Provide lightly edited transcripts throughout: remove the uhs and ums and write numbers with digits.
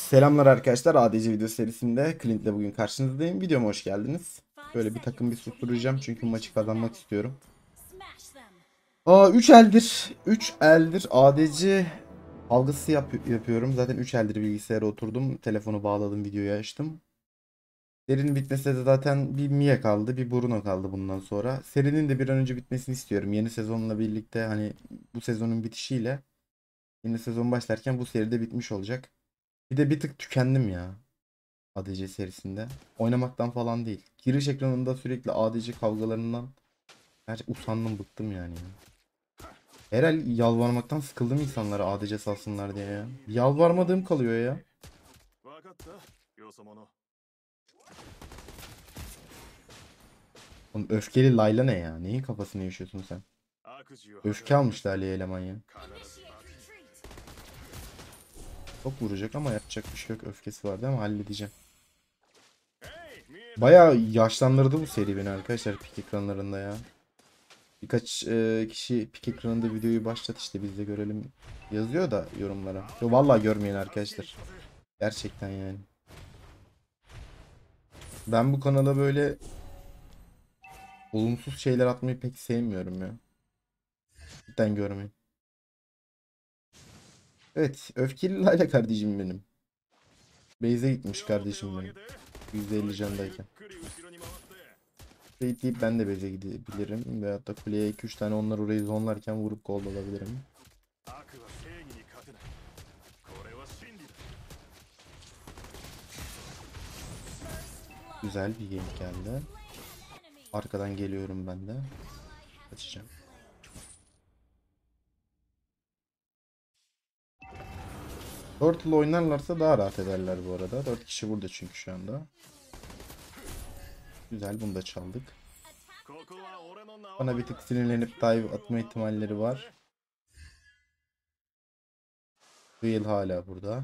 Selamlar arkadaşlar. ADC video serisinde Clint'le bugün karşınızdayım. Videoma hoş geldiniz. Böyle bir takım bir susturacağım çünkü maçı kazanmak istiyorum. 3 eldir ADC algısı yapıyorum. Zaten 3 eldir bilgisayara oturdum. Telefonu bağladım, videoyu açtım. Serinin bitmesine de zaten bir Mia kaldı, bir Bruno kaldı bundan sonra. Serinin de bir an önce bitmesini istiyorum. Yeni sezonla birlikte hani bu sezonun bitişiyle yeni sezon başlarken bu seri de bitmiş olacak. Bir de bir tık tükendim ya. ADC serisinde. Oynamaktan falan değil. Giriş ekranında sürekli ADC kavgalarından gerçekten usandım, bıktım yani. Herhal yalvarmaktan sıkıldım insanlara ADC salsınlar diye ya. Yalvarmadığım kalıyor ya. Oğlum öfkeli Layla ne ya? Neyin kafasını yaşıyorsun sen? Öfke almışlar Ali'ye eleman ya. Çok vuracak ama yapacak bir şey yok. Öfkesi vardı ama halledeceğim. Bayağı yaşlandırdı bu seri beni arkadaşlar pik ekranlarında ya. Birkaç kişi pik ekranında videoyu başlat işte biz de görelim yazıyor da yorumlara. Yo, vallahi görmeyin arkadaşlar. Gerçekten yani. Ben bu kanala böyle olumsuz şeyler atmayı pek sevmiyorum ya. Cidden görmeyin. Evet, öfkeli Layla kardeşim benim. Beyze gitmiş kardeşim benim. %50 candayken. Deyip ben de Beyze gidebilirim. Veyahut da kuleye 2-3 tane onlar orayı zonlarken vurup gol alabilirim. Güzel bir game geldi. Arkadan geliyorum ben de. Kaçacağım. Turtle oynarlarsa daha rahat ederler bu arada. 4 kişi burada çünkü şu anda. Güzel, bunu da çaldık. Bana bir tık sinirlenip dive atma ihtimalleri var. Veil hala burada.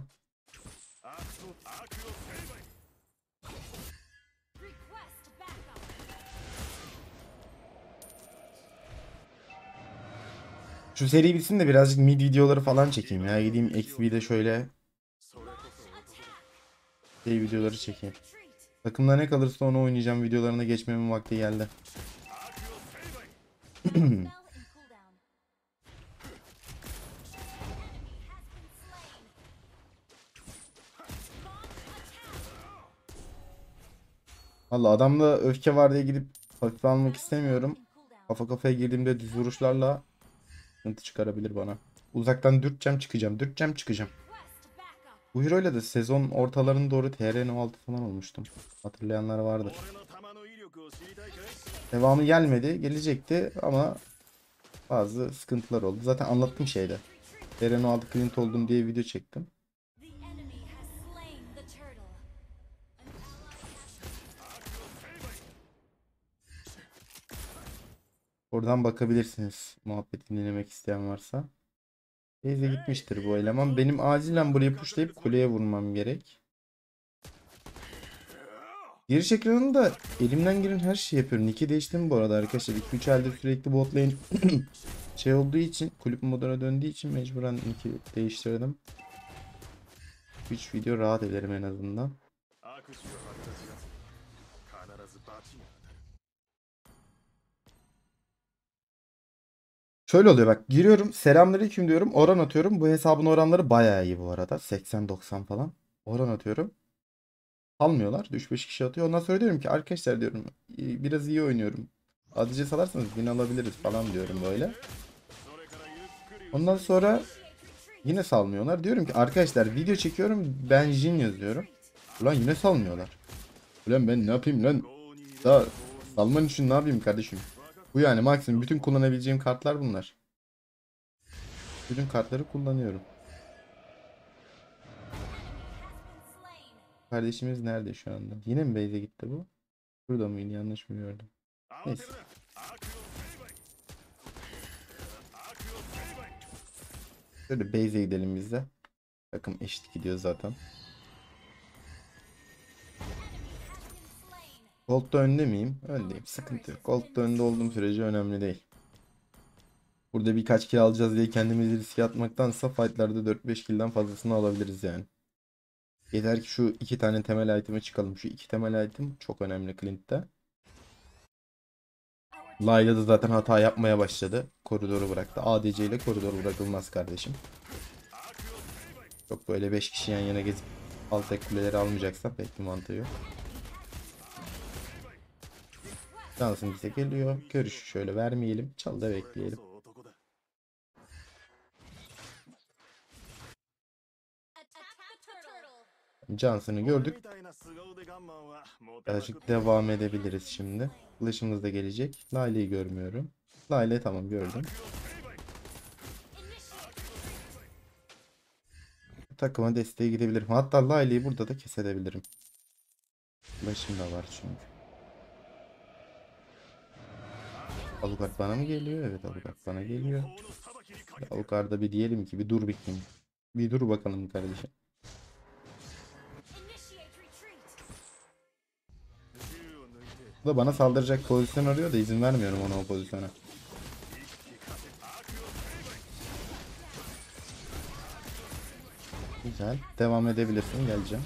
Şu seri bitsin de birazcık mid videoları falan çekeyim ya. Gideyim XP'de şöyle şey videoları çekeyim. Takımda ne kalırsa onu oynayacağım videolarına geçmemin vakti geldi. Valla adamda öfke var diye gidip hafife almak istemiyorum. Kafa kafaya girdiğimde düz vuruşlarla sıkıntı çıkarabilir bana. Uzaktan dürteceğim çıkacağım. Dürteceğim çıkacağım. Bu hero'yla da sezon ortalarına doğru TRN6 falan olmuştum. Hatırlayanlar vardır. Devamı gelmedi. Gelecekti ama bazı sıkıntılar oldu. Zaten anlattım şeyde. TRN6 Clint oldum diye video çektim. Oradan bakabilirsiniz. Muhabbetini dinlemek isteyen varsa. Teyze gitmiştir bu eleman. Benim acilen burayı pushlayıp kuleye vurmam gerek. Giriş ekranında elimden gelen her şeyi yapıyorum. Nick'i değiştim bu arada arkadaşlar. 2-3 elde sürekli bot lane şey olduğu için, kulüp moduna döndüğü için mecburen Nick'i değiştirdim. 3 video rahat ederim en azından. Şöyle oluyor bak, giriyorum selamünaleyküm diyorum, oran atıyorum. Bu hesabın oranları bayağı iyi bu arada, 80-90 falan oran atıyorum. Almıyorlar. 3-5 kişi atıyor. Ondan sonra diyorum ki arkadaşlar diyorum biraz iyi oynuyorum. ADC salarsanız win alabiliriz falan diyorum böyle. Ondan sonra yine salmıyorlar. Diyorum ki arkadaşlar video çekiyorum, ben Jin yazıyorum. Ulan yine salmıyorlar. Ulan ben ne yapayım lan? Daha salman için ne yapayım kardeşim? Bu yani maksimum bütün kullanabileceğim kartlar bunlar. Bütün kartları kullanıyorum. Kardeşimiz nerede şu anda? Yine mi base'e gitti bu? Burada mıydı? Yanlış mı gördüm? Neyse. Şöyle base'e gidelim biz de. Takım eşit gidiyor zaten. Gold'da önde miyim? Öndeyim. Sıkıntı yok. Gold'da önde olduğum sürece önemli değil. Burada birkaç kill alacağız diye kendimizi riske atmaktansa fight'larda 4-5 kill'den fazlasını alabiliriz yani. Yeter ki şu iki tane temel item'e çıkalım. Şu iki temel item çok önemli Clint'te. Layla da zaten hata yapmaya başladı. Koridoru bıraktı. ADC ile koridor bırakılmaz kardeşim. Çok böyle 5 kişi yan yana gezip alt tek kuleleri almayacaksa pek bir mantığı yok. Johnson bize geliyor. Görüşü şöyle vermeyelim. Çal da bekleyelim. Johnson'ı gördük. Birazcık devam edebiliriz şimdi. Flash'ımız da gelecek. Layla'yı görmüyorum. Layla'yı tamam gördüm. Takıma desteğe gidebilirim. Hatta Layla'yı burada da kesebilirim. Flash'ım da var çünkü. Alucard bana mı geliyor? Evet, Alucard bana geliyor. Alucard'a bir diyelim ki bir dur bakayım. Bir dur bakalım kardeşim. Bu da bana saldıracak pozisyon arıyor da izin vermiyorum ona o pozisyona. Güzel. Devam edebilirsin. Geleceğim.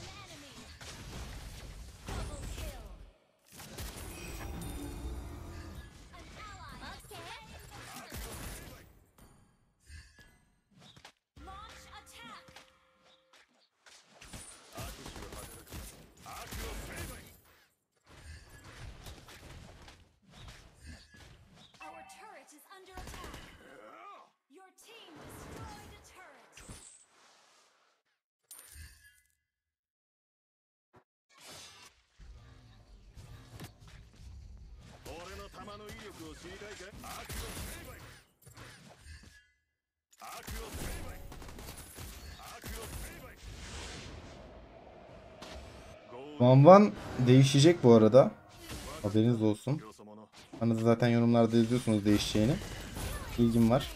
Van Van değişecek bu arada. Haberiniz olsun. Hani zaten yorumlarda yazıyorsunuz değişeceğini. İlgim var.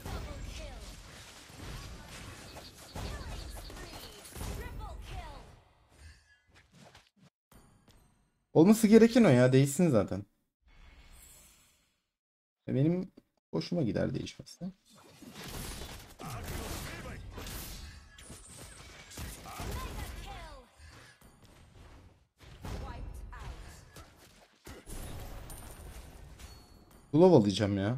Olması gereken o ya. Değişsin zaten. Benim hoşuma gider değişmesi. Glove alacağım ya.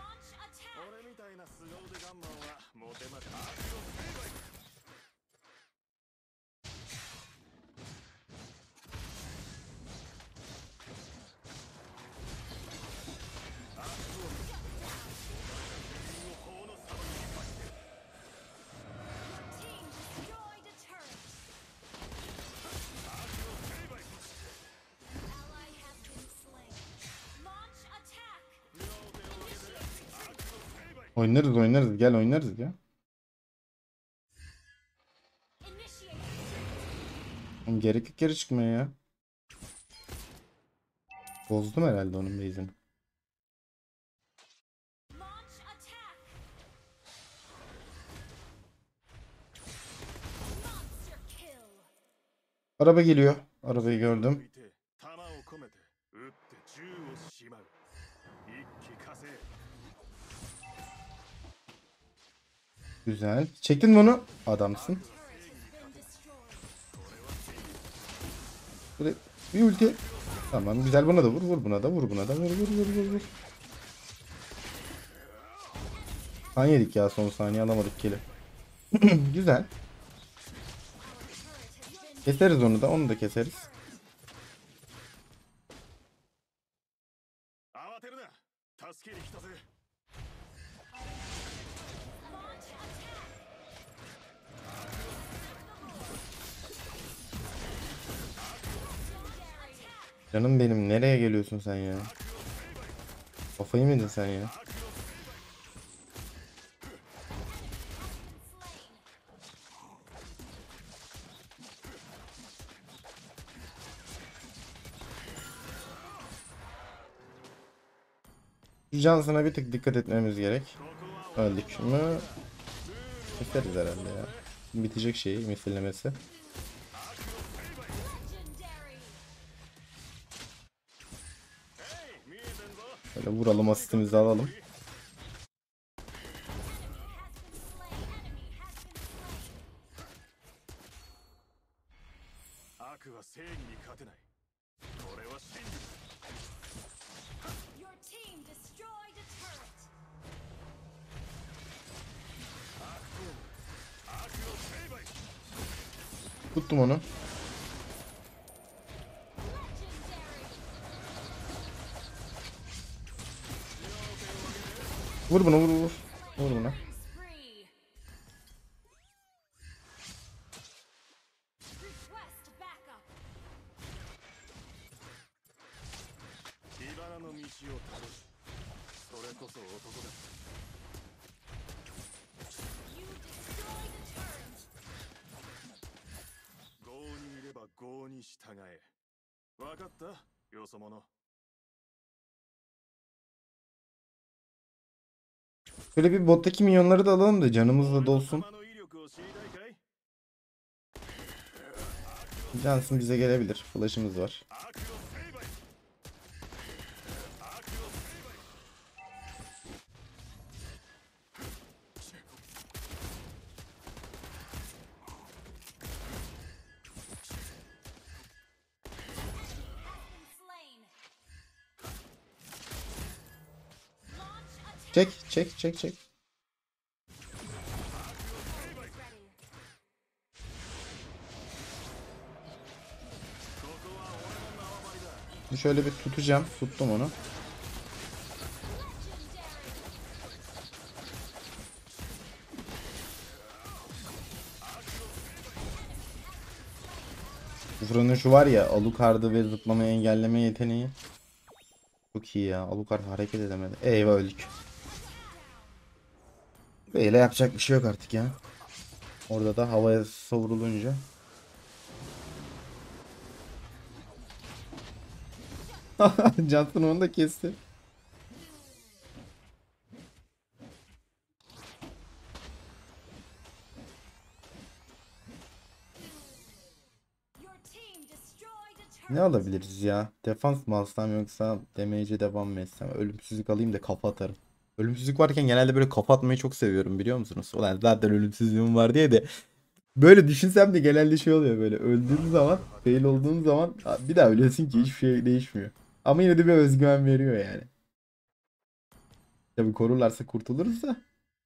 Oynarız oynarız. Gel oynarız ya. Gerek yok geri çıkmaya ya. Bozdum herhalde onun base'ini. Araba geliyor. Arabayı gördüm. Güzel. Çektin mi onu? Adamsın. Böyle bir ulti. Tamam güzel, buna da vur, vur buna da, vur buna da, vur vur vur vur vur. Han yedik ya, son saniye alamadık kili. Güzel. Keseriz onu da, onu da keseriz. Canım benim, nereye geliyorsun sen ya? Kafayı mı yedin sen ya? Şu Johnson'a bir tık dikkat etmemiz gerek. Öldük mü? Keseriz herhalde ya. Bitecek şey misillemesi. Böyle vuralım, asistimizi alalım. 悪は正義に勝てない。これは真実。 Your team destroyed a turret. 悪を成敗。 Tuttum onu. Legendary. Vur bunu, vur vur. Vur buna. Spree. Request backup. 茨の道をたどる。それこそ男だ。 You destroyed a turret. 業にいれば業に従え。わかった、よそ者。 Böyle bir bottaki minyonları da alalım da canımız da dolsun. 弾の威力を知りたいかい？ Johnson bize gelebilir. Flash'ımız var. 悪を成敗。悪を成敗。 Slain. Launch attack. Çek, çek, çek, çek. Ready. Şöyle bir tutacağım. Tuttum onu. Legendary. Buranın şu var ya, Alucard'ı ve zıplamayı engelleme yeteneği. Çok iyi ya. Alucard hareket edemedi. Eyvah, öldük. Böyle yapacak bir şey yok artık ya. Orada da havaya savrulunca. Johnson onu da kesti. Your team destroyed a turret. Ne alabiliriz ya? Defans mı alsam yoksa damage'e devam mı etsem? Ölümsüzlük alayım da kafa atarım. Ölümsüzlük varken genelde böyle kafa atmayı çok seviyorum, biliyor musunuz? Ulan zaten ölümsüzlüğüm var diye de böyle düşünsem de genelde şey oluyor, böyle öldüğün zaman, fail olduğun zaman bir daha ölüyorsun ki hiçbir şey değişmiyor. Ama yine de bir özgüven veriyor yani. Tabii korurlarsa kurtuluruz da.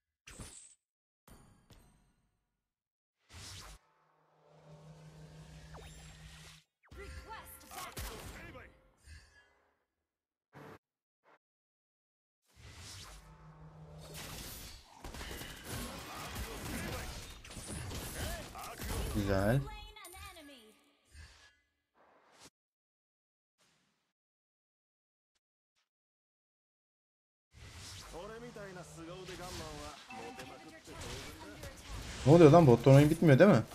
Request backup. 成敗。 Güzel. Slain an enemy. 俺みたいな凄腕ガンマンはモテまくって当然だ。 Ne oluyor lan? Bottan oyun bitmiyor değil mi?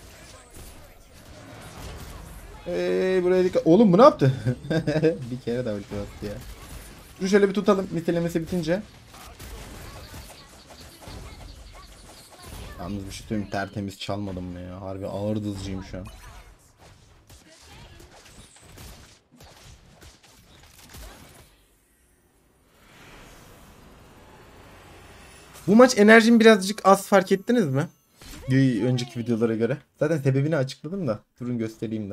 Buraya dikkat. Oğlum bu ne yaptı? Bir kere daha ulti attı ya. Dur şöyle bir tutalım. Nitelemesi bitince. Yalnız bir şey söyleyeyim, tertemiz çalmadım mı ya? Harbi ağır dızcıyım şu an. Bu maç enerjim birazcık az, fark ettiniz mi? Önceki videolara göre. Zaten sebebini açıkladım da. Durun göstereyim de.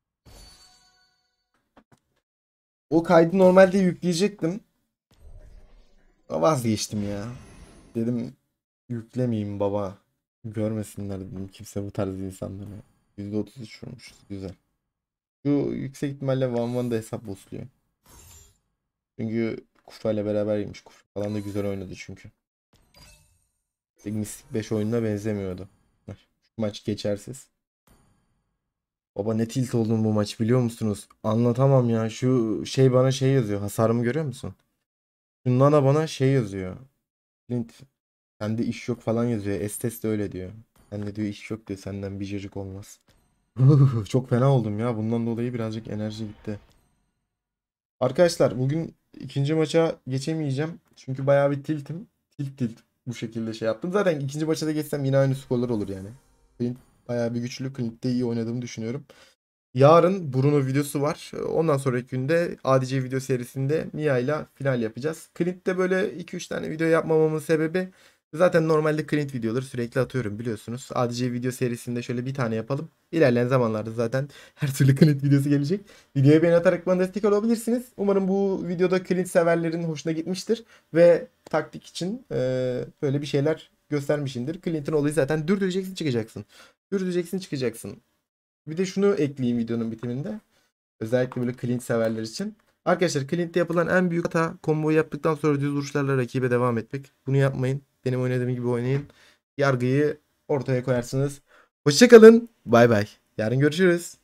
O kaydı normalde yükleyecektim. Ama vazgeçtim ya. Dedim yüklemeyeyim baba. Görmesinler dedim. Kimse bu tarz insanları. %33 vurmuşuz. Güzel. Şu yüksek ihtimalle Van Van'da hesap boostluyor. Çünkü Kufra ile berabermiş. Kufra falan da güzel oynadı çünkü. Mystic 5 oyununa benzemiyordu. Şu maç geçersiz. Baba ne tilt oldum bu maç, biliyor musunuz? Anlatamam ya. Şu şey bana şey yazıyor. Hasarımı görüyor musun? Şundan da bana şey yazıyor. Clint, sende iş yok falan yazıyor. Estes de öyle diyor. Sende diyor iş yok diyor. Senden bir cacık olmaz. Çok fena oldum ya. Bundan dolayı birazcık enerji gitti. Arkadaşlar bugün ikinci maça geçemeyeceğim. Çünkü bayağı bir tiltim. Tilt bu şekilde şey yaptım. Zaten ikinci maça da geçsem yine aynı skorlar olur yani. Clint bayağı bir güçlü. Clint'te iyi oynadığımı düşünüyorum. Yarın Bruno videosu var. Ondan sonraki günde ADC video serisinde Mia ile final yapacağız. Clint'te böyle 2-3 tane video yapmamamın sebebi Zaten normalde Clint videoları sürekli atıyorum biliyorsunuz. ADC video serisinde şöyle bir tane yapalım. İlerleyen zamanlarda zaten her türlü Clint videosu gelecek. Videoya beğeni atarak bana destek olabilirsiniz. Umarım bu videoda Clint severlerin hoşuna gitmiştir. Ve taktik için böyle bir şeyler göstermişimdir. Clint'in olayı zaten dürdüreceksin çıkacaksın. Dürdüreceksin çıkacaksın. Bir de şunu ekleyeyim videonun bitiminde. Özellikle böyle Clint severler için. Arkadaşlar Clint'te yapılan en büyük hata komboyu yaptıktan sonra düz vuruşlarla rakibe devam etmek. Bunu yapmayın. Benim oynadığım gibi oynayın. Yargıyı ortaya koyarsınız. Hoşçakalın. Bay bay. Yarın görüşürüz.